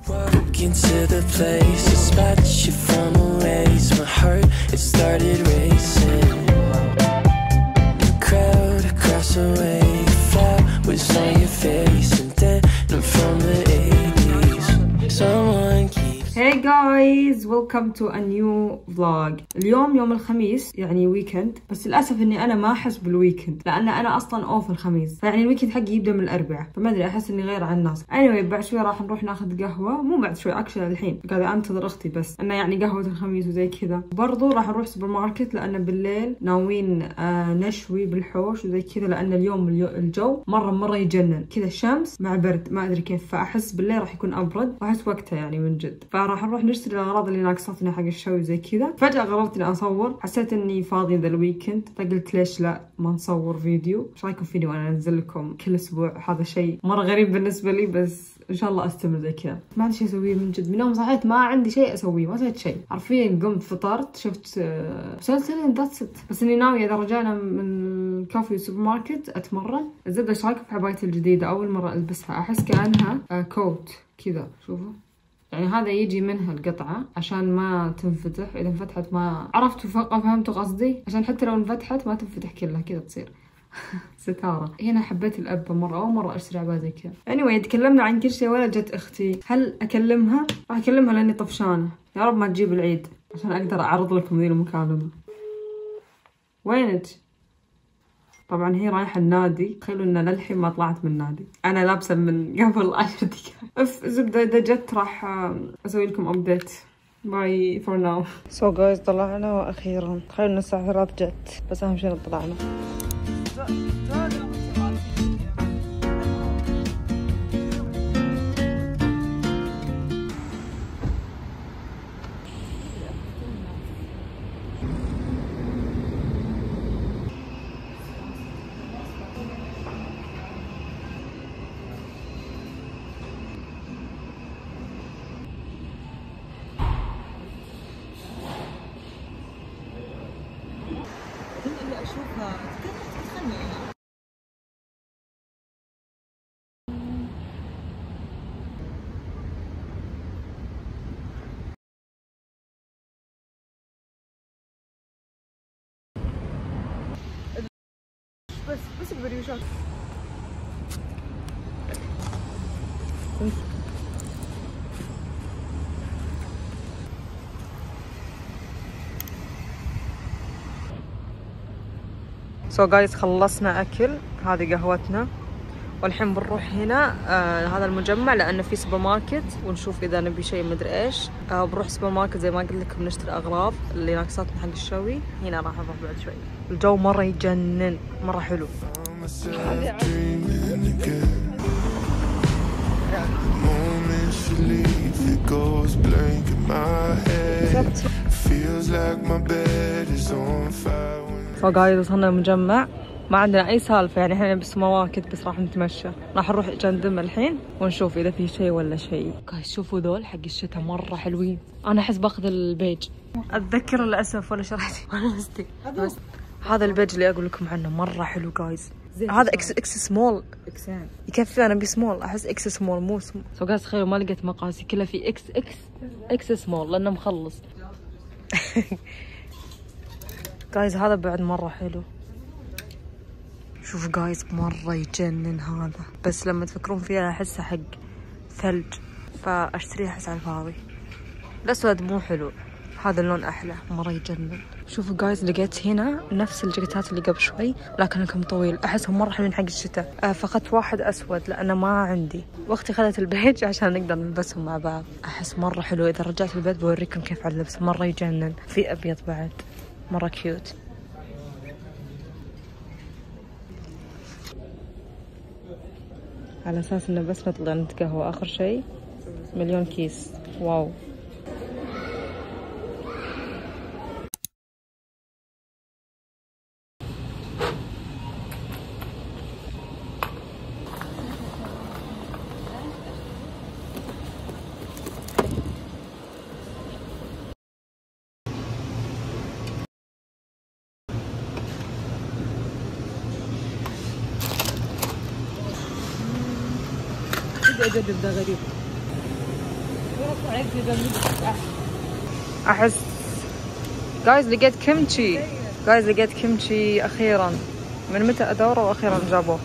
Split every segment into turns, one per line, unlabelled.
Walk into the place, a spot you from a ways. My heart, it started racing. The crowd across the way, the fire was on your face, and then I'm from the 80s. Someone keeps.
Hey guys, welcome to a new vlog. اليوم يوم الخميس يعني ويكند، بس للأسف إني أنا ما أحس بالويكند لأن أنا أصلاً أوف الخميس، فيعني الويكند حقي يبدأ من الأربعاء، فما أدري أحس إني غير عن الناس. anyway بعد شوي راح نروح ناخذ قهوة، مو بعد شوي أكشلي الحين قاعدة أنتظر أختي، بس أنا يعني قهوة الخميس وزي كذا. برضو راح نروح سوبر ماركت لأن بالليل ناويين نشوي بالحوش وزي كذا، لأن اليوم الجو مرة يجنن كذا، الشمس مع برد ما أدري كيف، فأحس بالليل راح يكون أبرد وأحس وقتها يعني من جد. راح نروح نشتري الأغراض اللي ناقصتنا حق الشوي زي كذا. فجأة قررت إني أصور، حسيت إني فاضية ذا الويكند، فقلت ليش لا ما نصور فيديو. إيش رايكم فيني وأنا أنزل لكم كل أسبوع؟ هذا شيء مرة غريب بالنسبة لي، بس إن شاء الله أستمر زي كذا. ما عندي شيء أسويه من جد، من يوم صحيت ما عندي شيء أسويه، ما سويت شيء حرفيا. قمت فطرت، شفت مسلسل، ذاتس إت. بس إني ناوية إذا رجعنا من الكافي والسوبر ماركت أتمرن. الزبدة إيش رايكم في عبايتي الجديدة؟ أول مرة ألبسها، أحس كأنها كوت كذا، شوفوا يعني هذا يجي منها القطعة عشان ما تنفتح، إذا انفتحت ما عرفتوا، فهمتوا قصدي؟ عشان حتى لو انفتحت ما تنفتح كلها كذا تصير ستارة. هنا حبيت الأبة مرة، أول مرة أشتري عباية زي كذا. anyway تكلمنا عن كل شيء ولا جت أختي. هل أكلمها؟ راح أكلمها لأني طفشانة، يا رب ما تجيب العيد عشان أقدر أعرض لكم ذي المكالمة. وينك؟ طبعا هي رايحة النادي، تخيلوا ان للحين ما طلعت من النادي، انا لابسة من قبل 10 دقايق. زبدة اذا جت راح اسوي لكم ابديت. باي فور ناو. سو جايز طلعنا واخيرا، تخيلوا ان الساعة 3 جت، بس اهم شيء طلعنا. بس الفيديو شوت. سو جايز خلصنا اكل، هذه قهوتنا، والحين بنروح هنا هذا المجمع لانه في سوبر ماركت، ونشوف اذا نبي شيء مدري ايش. بروح سوبر ماركت زي ما قلت لكم نشتري اغراض اللي ناقصتنا حق الشوي. هنا راح نروح بعد شوي. الجو مرة يجنن، مرة حلو. فقاعد وصلنا المجمع، ما عندنا اي سالفه يعني، احنا بالسوبر ماركت بس راح نتمشى. راح نروح جندم الحين ونشوف اذا في شيء ولا شيء. جايز شوفوا ذول حق الشتاء مره حلوين. انا احس باخذ البيج، اتذكر للاسف ولا شريتي بس هذا البيج اللي اقول لكم عنه مره حلو جايز. هذا اكس سمول يكفي، انا بسمول، احس اكس سمول مو سمول. سو جايز تخيلوا ما لقيت مقاسي، كلها في اكس سمول لانه مخلص. جايز هذا بعد مرة حلو، شوفوا جايز مرة يجنن هذا، بس لما تفكرون فيها احسه حق ثلج، فاشتريه احس على الفاضي. الاسود مو حلو، هذا اللون احلى، مرة يجنن. شوفوا جايز لقيت هنا نفس الجاكيتات اللي قبل شوي لكن كم طويل، احسهم مرة حلوين حق الشتاء. فقدت واحد اسود لانه ما عندي، واختي خذت البيج عشان نقدر نلبسهم مع بعض. احس مرة حلو، اذا رجعت البيت بوريكم كيف على اللبس، مرة يجنن. في ابيض بعد مرة كيوت. على اساس انه بس نطلع نتقهوى اخر شيء. مليون كيس، واو. بدي اجرب، ده غريب. احس جايز لقيت كيمتشي. لقيت كيمتشي اخيرا. من متى ادوره واخيرا جابوه.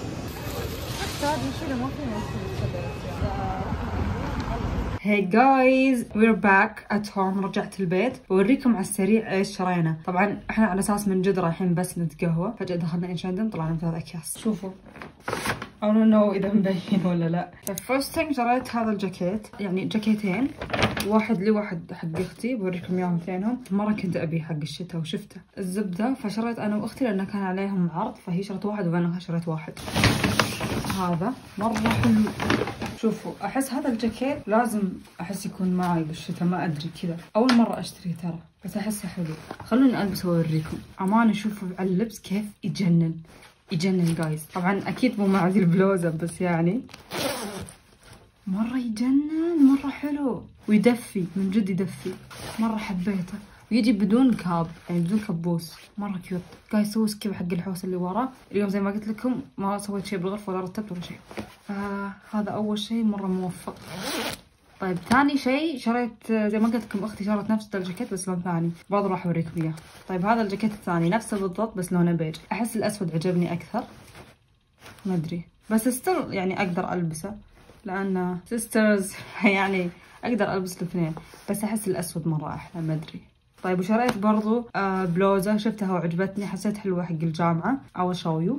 Hey guys, we're back at home. رجعت البيت بوريكم على السريع ايش شرينا. طبعا احنا على اساس من جد رايحين بس نتقهوى، فجأة دخلنا ايش عندنا طلعنا ب3 اكياس. شوفوا I don't know اذا مبين ولا لا. first thing شريت هذا الجاكيت، يعني جاكيتين، واحد لي واحد حق اختي، بوريكم اياهم اثنينهم. مرة كنت ابي حق الشتاء وشفته الزبدة فشريت انا واختي لانه كان عليهم عرض، فهي شرت واحد وانا شريت واحد. هذا مرة حلو. شوفوا احس هذا الجاكيت لازم احس يكون معي بالشتاء، ما ادري كذا اول مرة اشتريه ترى، بس احسه حلو. خلوني البسه واوريكم. امانة شوفوا على اللبس كيف يجنن جايز. طبعا اكيد مو مع ذي البلوزة بس يعني مرة يجنن، مرة حلو ويدفي، من جد يدفي. مرة حبيته ويجي بدون كاب، يعني بدون كبوس. مرة كيوت جايز. سووا سكيب حق الحوس اللي ورا. اليوم زي ما قلت لكم ما سويت شيء بالغرفة ولا رتبت ولا شيء، فهذا اول شيء مرة موفق. طيب ثاني شيء شريت زي ما قلت لكم اختي شرت نفس الجاكيت بس لون ثاني، برضه راح اوريكم اياه. طيب هذا الجاكيت الثاني نفسه بالضبط بس لونه بيج. احس الاسود عجبني اكثر، ما ادري بس ستيل يعني اقدر البسه لان سيسترز يعني اقدر البس الاثنين، بس احس الاسود مرة احلى، ما ادري. طيب وشريت برضو بلوزة شفتها وعجبتني، حسيت حلوة حق الجامعة. او شويو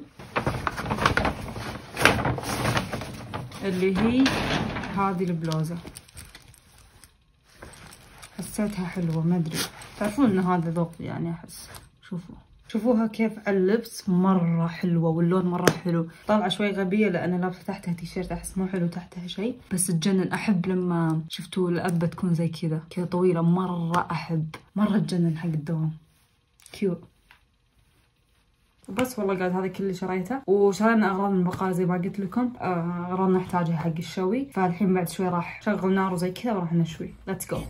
اللي هي هذه البلوزة حسيتها حلوة، ما ادري. تعرفون ان هذا ذوقي يعني احس. شوفوها كيف على اللبس، مرة حلوة واللون مرة حلو. طالعة شوي غبية لأن لابسة تحتها تيشيرت أحس مو حلو تحتها شيء، بس تجنن. أحب لما شفتوا الأبة تكون زي كذا طويلة، مرة أحب، مرة تجنن حق الدوام. كيوت. وبس والله قاعد هذا كل اللي شريته. وشرينا أغراض من البقالة زي ما قلت لكم، أغراض نحتاجها حق الشوي، فالحين بعد شوي راح شغل نار وزي كذا وراح نشوي. Let's go.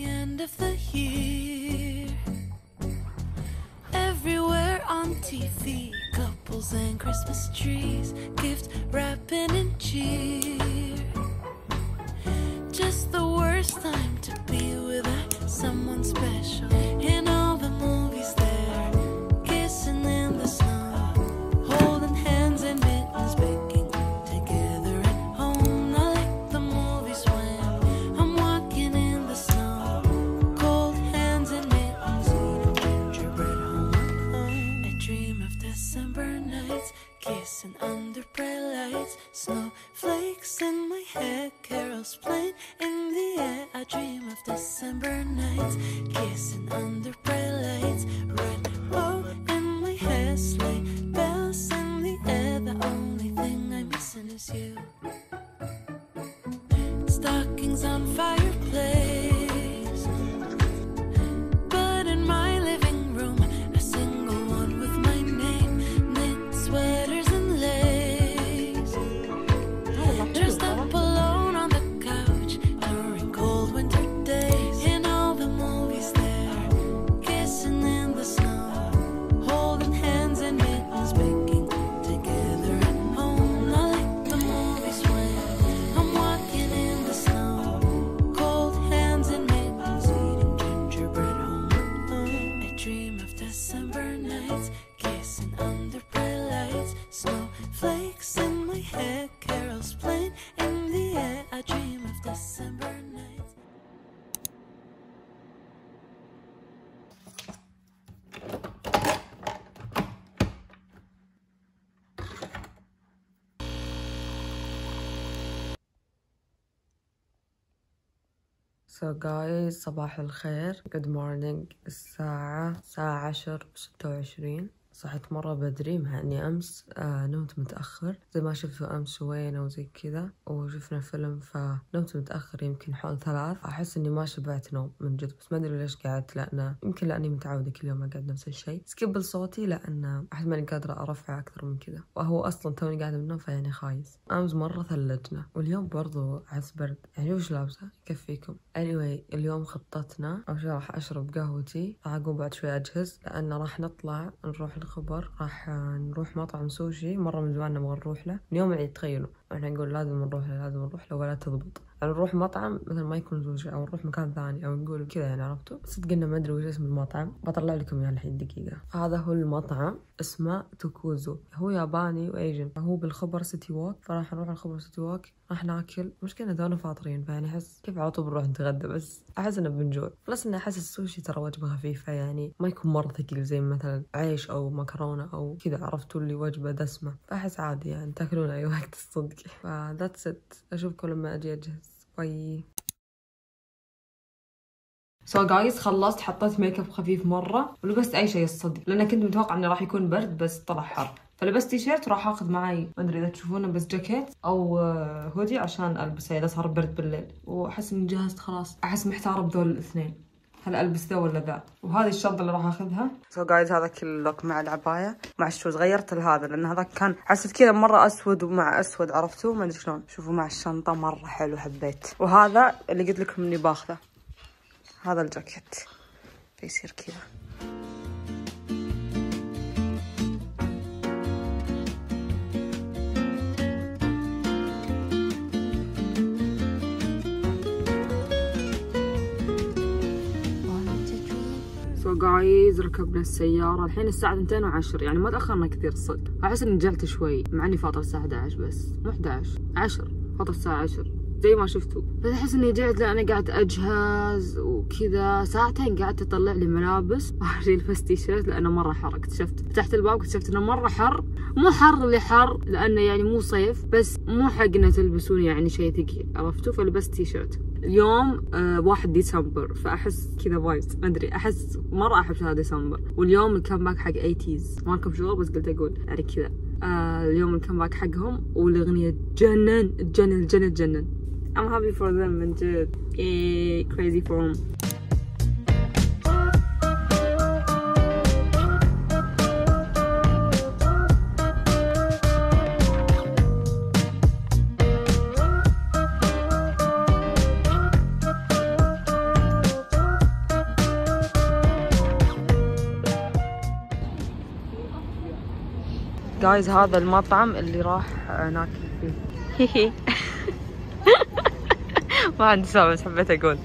Everywhere on TV, couples and Christmas trees, gift wrapping and cheer. Just the worst time to be without someone special. In all the movies there, kissing in the snow, holding hands and mittens, baking together at home. Not like the movies when I'm walking in the snow, cold hands and mittens, eating gingerbread home. I dream of December nights, kissing under bright lights, snowflakes in my hair, carols playing in the air. I dream of December nights, kissing under bright lights, red bow in my hair, sleigh bells in the air. The only thing I'm missing is you. Stockings on fireplace, but in my living room a single one with my name, knit sweaters and lace, dressed up alone on the couch during cold winter days. In all the movies there, kissing in the snow, holding hands and mittens, baking together at home. Not like the movies when I'm walking in the snow, cold hands and mittens, eating gingerbread home. I dream of December nights, kissing under bright lights, snowflakes in my hair, carols playing in the air. I dream of December nights.
So guys صباح الخير. Good morning. الساعة 10:26. صحيت مرة بدري مع اني امس نمت متأخر. زي ما شفتوا امس سوينا وزي كذا وشفنا فيلم، فنمت متأخر يمكن حول 3. احس اني ما شبعت نوم من جد، بس ما ادري ليش قعدت، لانه يمكن لاني متعودة كل يوم اقعد نفس الشيء. سكيب صوتي لان احس ماني قادرة ارفع اكثر من كذا، وهو اصلا توني قاعدة من النوم فيعني خايس. امس مرة ثلجنا، واليوم برضو عز برد، يعني وش لابسة يكفيكم. anyway اليوم خطتنا اول شي راح اشرب قهوتي، راح اقوم بعد شوي اجهز لان راح نطلع نروح الخبر، راح نروح مطعم سوشي مرة من زمان نبغى نروح له. اليوم العيد تخيلوا احنا نقول لازم نروح له ولا تضبط. يعني نروح مطعم مثلا ما يكون سوشي او نروح مكان ثاني او نقول كذا يعني عرفتوا. صدق انه ما ادري وش اسم المطعم، بطلع لكم اياه الحين دقيقه. هذا هو المطعم اسمه توكوزو، هو ياباني وايجن، هو بالخبر سيتي ووك، فراح نروح الخبر سيتي ووك راح ناكل. مشكلة دونا فاطرين فيعني احس كيف على طول بنروح نتغدى، بس احس انه بنجوع. بلس اني احس السوشي ترى وجبه خفيفه يعني ما يكون مره ثقيل زي مثلا عيش او مكرونه او كذا عرفتوا اللي وجبه دسمه، فاحس عادي يعني تاكلون اي وقت الصدق. فذاتس ات، اشوفكم لما اجي اجهز. باي. سو جايز خلصت، حطيت ميك اب خفيف مره ولبست اي شيء الصدق، لان كنت متوقع انه راح يكون برد بس طلع حر. فلبست تي شيرت وراح اخذ معي ما ادري اذا تشوفونه بس جاكيت او هودي عشان البسه اذا صار برد بالليل. واحس اني جهزت خلاص، احس محتاره بذول الاثنين، هل البس ذا ولا ذا. وهذه الشنطه اللي راح اخذها. سو جايز هذا كل اللوك مع العبايه مع الشوز. غيرت لهذا لان هذا كان حسيت كذا مره اسود ومع اسود عرفتوا ما ادري شلون. شوفوا مع الشنطه مره حلو حبيت. وهذا اللي قلت لكم اني باخذه، هذا الجاكيت بيصير كذا. سو جايز ركبنا السيارة الحين الساعة 2:10 يعني ما تأخرنا كثير الصدق. أحس إني نجلت شوي مع إني فاطرة الساعة 11 بس مو 11 فاطرة الساعة 10 زي ما شفتوا. بس أحس إني جعت لأن أنا قاعدة أجهز وكذا. ساعتين قعدت أطلع لي ملابس وأشيل لبست تي شيرت لأنه مرة حر. اكتشفت فتحت الباب اكتشفت إنه مرة حر، مو حر اللي حر لأنه يعني مو صيف بس مو حقنا تلبسون يعني شيء ثقيل عرفتوا. فلبست تي شيرت. اليوم 1 ديسمبر فأحس كذا فايبس ما أدري، أحس مرة أحب شهر ديسمبر. واليوم الكامباك حق 80s، ما لكم شغل بس قلت أقول يعني كذا. اليوم الكامباك حقهم والأغنية تجنن تجنن تجنن تجنن. I'm happy for them من جد. crazy for them. جايز هذا المطعم اللي راح ناكل فيه. ما عندي سبب بس حبيت اقول.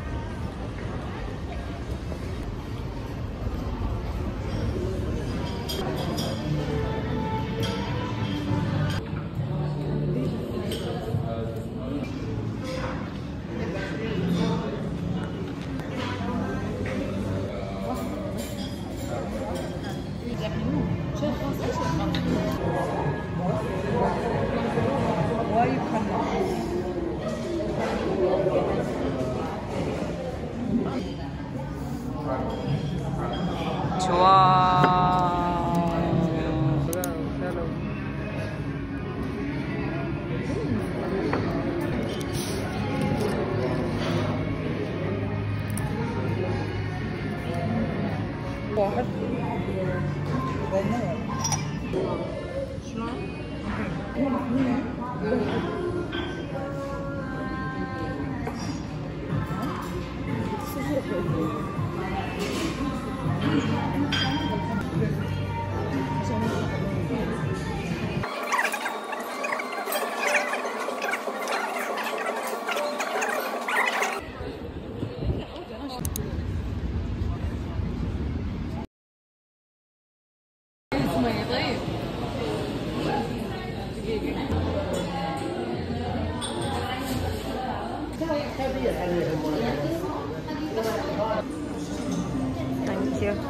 واحد شلون؟ Thank you.